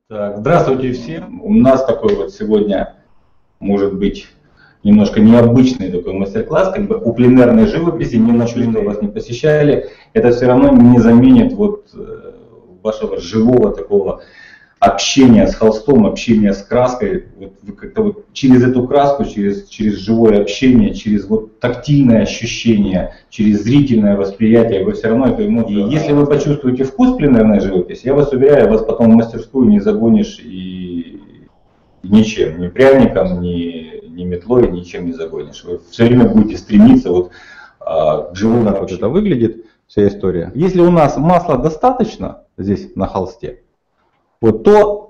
Так, здравствуйте всем. У нас такой вот сегодня, может быть, немножко необычный такой мастер-класс, как бы у пленэрной живописи, ни на что вас не посещали. Это все равно не заменит вот вашего живого такого общения с холстом, общения с краской. Вот вы как-то вот через эту краску, через живое общение, через вот тактильное ощущение, через зрительное восприятие, вы все равно эту эмоцию. И если вы почувствуете вкус пленэрной живописи, я вас уверяю, вас потом в мастерскую не загонишь и ничем, ни пряником, ни метлой, ничем не загонишь. Вы все время будете стремиться вот к живому. Вот это выглядит вся история. Если у нас масла достаточно здесь на холсте, вот, то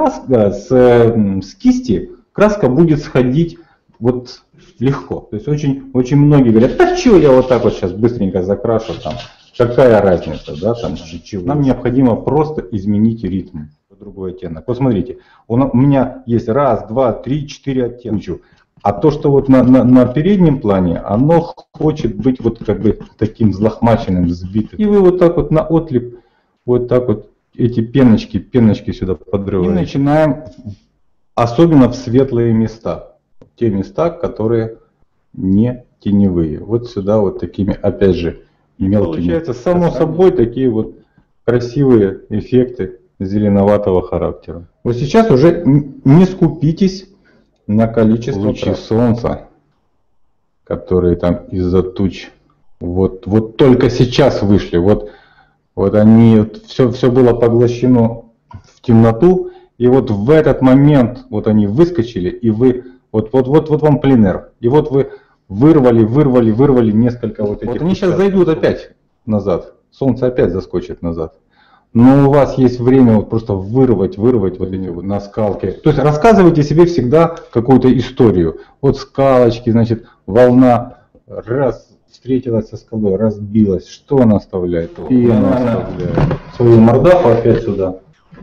с кисти краска будет сходить вот легко. То есть очень многие говорят, да что я вот так вот сейчас быстренько закрашу, там, какая разница, да, там, чего. Нам необходимо просто изменить ритм, другой оттенок. Вот смотрите, у меня есть 1, 2, 3, 4 оттенка. А то, что вот на переднем плане, оно хочет быть вот как бы таким взлохмаченным, взбитым. И вы вот так вот на отлип, вот так вот эти пеночки сюда подрываем. И начинаем, особенно в светлые места. Те места, которые не теневые. Вот сюда вот такими, опять же, мелкими. Получается, само собой, такие вот красивые эффекты зеленоватого характера. Вот сейчас уже не скупитесь на количество лучей солнца, которые там из-за туч вот только сейчас вышли. Вот они, все было поглощено в темноту, и вот в этот момент вот они выскочили, и вы, вот вам пленэр, и вот вы вырвали несколько вот этих. Вот они сейчас зайдут опять назад, солнце опять заскочит назад. Но у вас есть время вот просто вырвать вот эти вот на скалке. То есть рассказывайте себе всегда какую-то историю. Вот скалочки, значит, волна раз встретилась со скалой, разбилась. Что она оставляет? Пену оставляет. Свою мордаху опять сюда.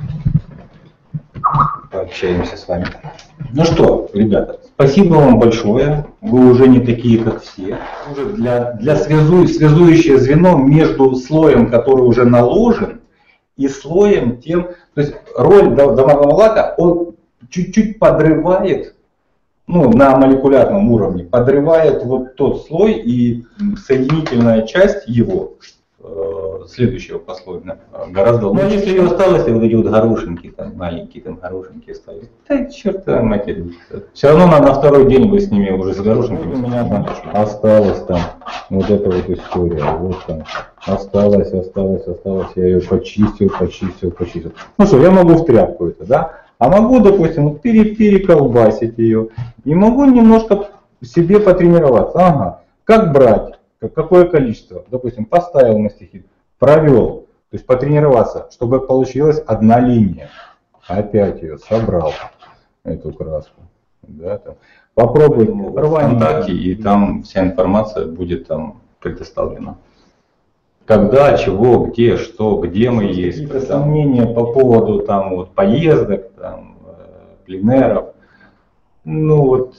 Пообщаемся с вами. Ну что, ребята, спасибо вам большое. Вы уже не такие, как все. Уже для связующее звено между слоем, который уже наложен, и слоем тем, то есть роль домового лака, он чуть-чуть подрывает, ну, на молекулярном уровне, подрывает вот тот слой, и соединительная часть его, следующего послойного, гораздо лучше. Ну, если ее осталось, вот эти вот горошинки, там, маленькие там горошинки остались, да черта матерь. Все равно на второй день вы с ними уже с горошинками. У меня там осталось там вот эта вот история, вот там. Осталось, я ее почистил. Ну что, я могу в тряпку это, да? А могу, допустим, переколбасить ее. И могу немножко себе потренироваться. Ага, как брать, какое количество. Допустим, поставил мастихин, провел. То есть потренироваться, чтобы получилась одна линия. Опять ее собрал, эту краску. Да, там. Попробуй ВКонтакте, и там вся информация будет там предоставлена. Когда, чего, где, что, где мы есть. Какие-то сомнения по поводу там вот поездок, там, пленэров. Ну вот,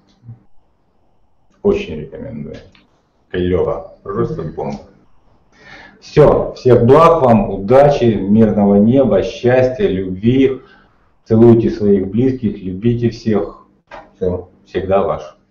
очень рекомендую. Клево, просто бомба. Все, всех благ вам, удачи, мирного неба, счастья, любви. Целуйте своих близких, любите всех. Все, всегда ваш.